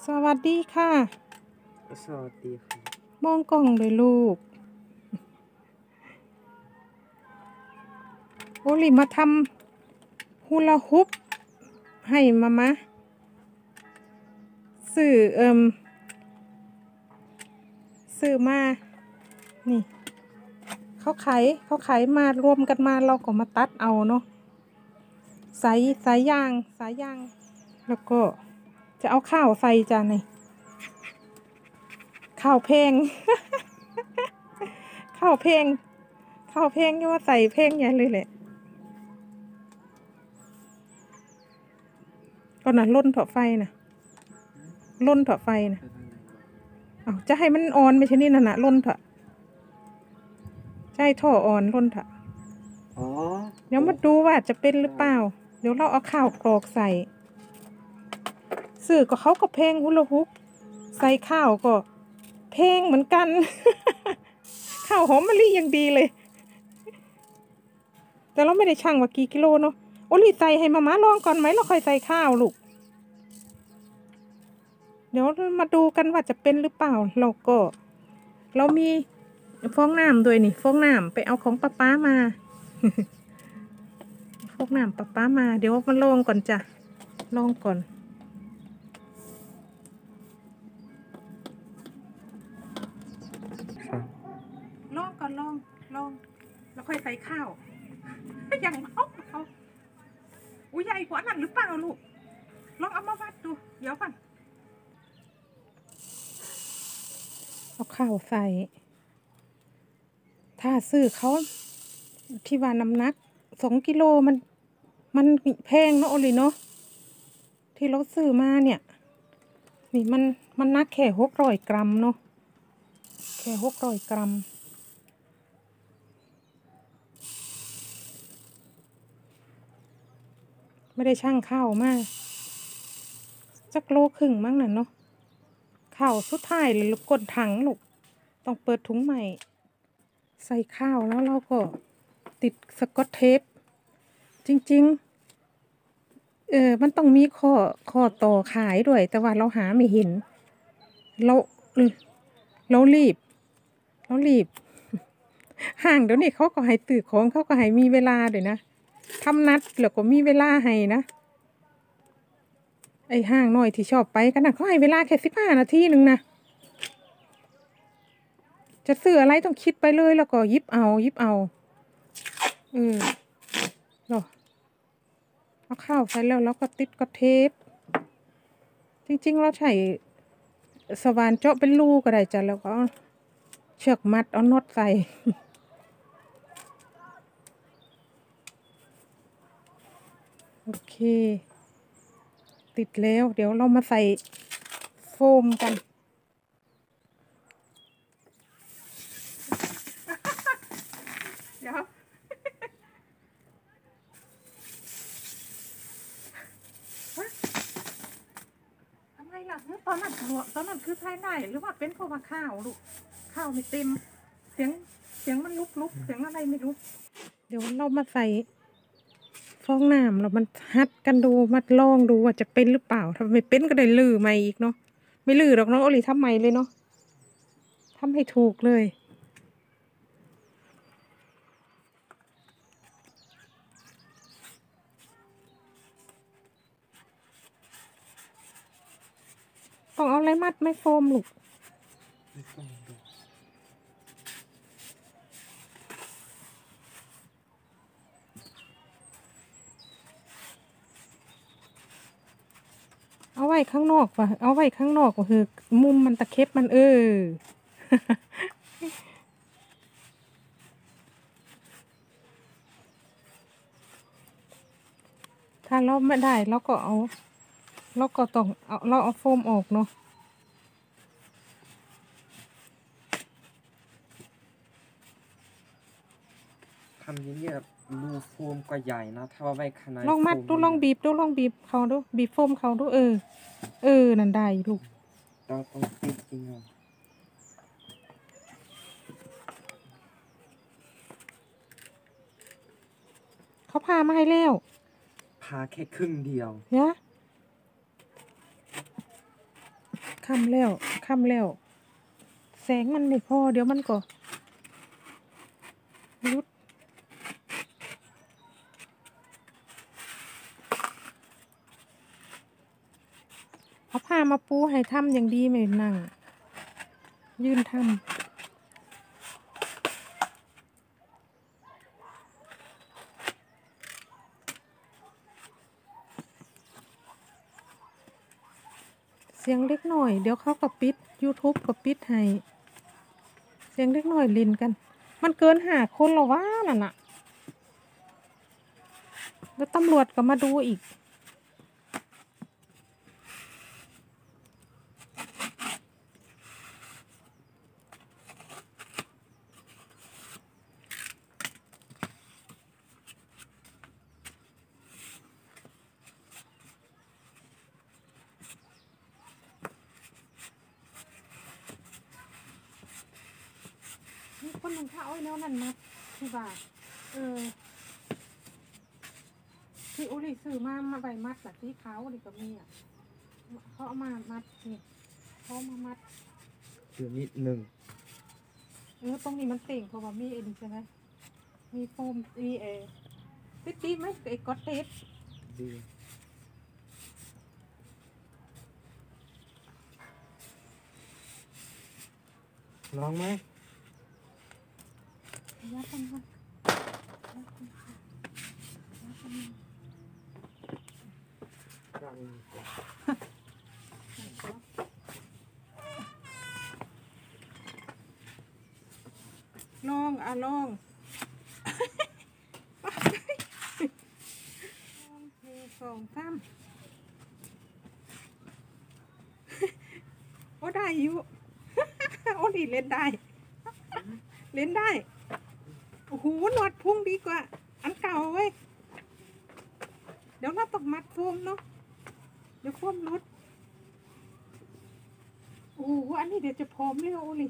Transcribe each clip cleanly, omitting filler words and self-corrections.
สวัสดีค่ะสวัสดีครับมองกล้องเลยลูกโอลิมาทำฮูลาฮุปให้มาซื้อซื้อมานี่เขาขายมารวมกันมาเราก็มาตัดเอาเนาะสายยางแล้วก็จะเอาข้าวใส่จานนี่ข้าวเพลง ข้าวเพลงที่ว่าใส่เพลงใหญ่เลยแหละก็น่ะล่นเถาะไฟน่ะล่นเถาะไฟน่ะเอาจะให้มันออนไม่ใช่นี่น่ะล่นเถาะใช่ท่อออนล่นเถาะเดี๋ยวมาดูว่าจะเป็นหรือเปล่าเดี๋ยวเราเอาข้าวกรอกใส่สื่อก็เขาก็เพลงฮุลาฮุปใส่ข้าวก็เพลงเหมือนกัน ข้าวหอมมะลิอย่างดีเลยแต่เราไม่ได้ชั่งว่ากี่กิโลเนาะโอลิใส่ให้มาลองก่อนไหมเราค่อยใส่ข้าวลูกเดี๋ยวมาดูกันว่าจะเป็นหรือเปล่าเรามีฟองน้ำด้วยนี่ฟองน้ำไปเอาของป้ามา ฟองน้ำป้ามาเดี๋ยวมาลองก่อนจ้ะลองก่อนลองแล้วค่อยใส่ข้าว อย่างเอาอุ้ยใหญ่กว่านั้นหรือเปล่าลูกลองเอามาวัดดูเดี๋ยวก่อนเอาข้าวใส่ถ้าซื้อเขาที่ว่าน้ำหนัก2 กิโลมันแพงเนาะโอลิเนาะที่เราซื้อมาเนี่ยนี่มันนักแค่600 กรัมเนาะแค่600 กรัมไม่ได้ชั่งข้าวมาจักโลครึ่งมั้งน่ะเนาะข้าวสุดท้ายเลยลูกกดถังลูกต้องเปิดถุงใหม่ใส่ข้าวแล้วเราก็ติดสกอตเทปจริงๆมันต้องมีข้อต่อขายด้วยแต่ว่าเราหาไม่เห็นเราเรารีบห่างเดี๋ยวนี้เขาก็ให้ตื่นของเขาก็ให้มีเวลาด้วยนะทำนัดแล้วก็มีเวลาให้นะไอ้ห้างน้อยที่ชอบไปกันนะเขาให้เวลาแค่15 นาทีนึงนะจะซื้ออะไรต้องคิดไปเลยแล้วก็ยิบเอาเอาข้าวใส่แล้วก็ติดก็เทปจริงๆเราใช้สว่านเจาะเป็นรูก็ได้จ้ะแล้วก็เชือกมัดเอาน็อตใส่โอเคติดแล้วเดี๋ยวเรามาใส่โฟมกันเดี๋ยวทำไมล่ะตอนนั้นคือภายในหรือว่าเป็นเพราะว่าข้าวลูกข้าวไม่เต็มเสียงมันลุกเสียงอะไรไม่รู้เดี๋ยวเรามาใส่ฟองน้ำเรามันฮัดกันดูมาลองดูว่าจะเป็นหรือเปล่าถ้าไม่เป็นก็ได้ลื้อใหม่อีกเนาะไม่ลื้อหรอกน้องโอลิทำใหม่เลยเนาะทำให้ถูกเลยต้องเอาอะไรมัดไม่โฟมลูกเอาไว้ข้างนอกว่ะเอาไว้ข้างนอกก็คือมุมมันตะเข็บมันถ้าเราไม่ได้เราก็ต้องเอาโฟมออกเนาะทำอย่างเงี้ยรูโฟมก็ใหญ่นะถ้าว่าไว้ขนาดลองมัดดูลองบีบเขาดูบีบโฟมเขาดูนั่นได้ลูกเราต้องติดจริงอ่ะเขาพามาให้แล้วพาแค่ครึ่งเดียวเนี่ยค่ำแล้วค่ำแล้ว แสงมันไม่พอเดี๋ยวมันก็รุดเอาผ้ามาปูให้ทำอย่างดีไม่นั่ง ยืนทำเสียงเล็กหน่อยเดี๋ยวเขาก็ปิด YouTube ก็ปิดให้เสียงเล็กหน่อยเล่นกัน มันเกิน5 คนแล้ววะนั่นน่ะแล้วตำรวจก็มาดูอีกมีคนหนึ่งเขาเอาแนวนั้นมาที่ว่าที่อุลิซื้อมาใบมัดแบบที่เขาดิก็มีอ่ะเขาเอามามัดนี่เขามามัดคือนิดหนึ่งตรงนี้มันเต่งเพราะว่ามีเอ็นใช่ไหมมีโฟมมีติดไหมไอ้ก๊อตเทปดีลองไหมยัดมันลองลอง2 3โอ้ได้อยู่ โอ้ดีเล่นได้ เล่นได้โอ้โหหนวดพุ่งดีกว่า อันเก่าเว้ยเดี๋ยวเราต้องมัดโฟมเนาะเดี๋ยวโฟมรุดโอ้โหอันนี้เดี๋ยวจะพร้อมเลยโอ้ลิ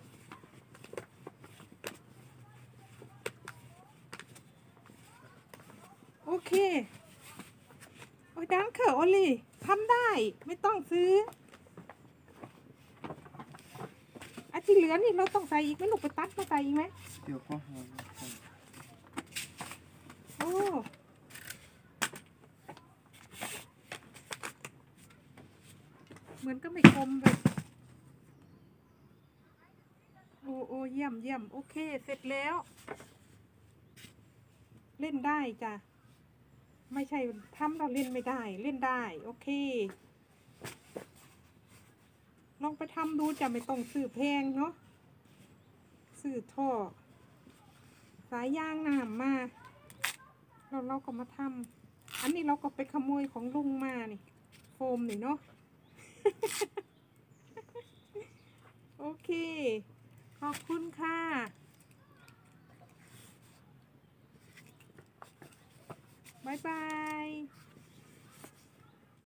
โอเคโอ้ยดังเขอะโอลิทำได้ไม่ต้องซื้ออันที่เหลือนี่เราต้องใส่อีกไหมลูกไปตัดมาใส่อีกไหมเดี๋ยวก็หาโอ้เหมือนก็ไม่คมเลยโอ้เยี่ยมเยี่ยมโอเคเสร็จแล้ว เล่นได้จ้ะไม่ใช่ทำเราเล่นไม่ได้เล่นได้โอเคลองไปทำดูจะไม่ต้องซื้อแพงเนาะซื้อท่อสายยางน้ำมาเราก็มาทำอันนี้เราก็ไปขโมยของลุงมานี่โฟมนี่เนาะ โอเคขอบคุณค่ะบ๊ายบาย